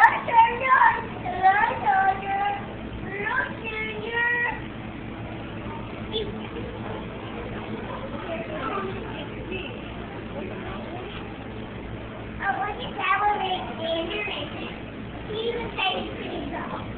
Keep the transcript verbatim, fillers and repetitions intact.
Oh, look at that one right there. He even takes things off.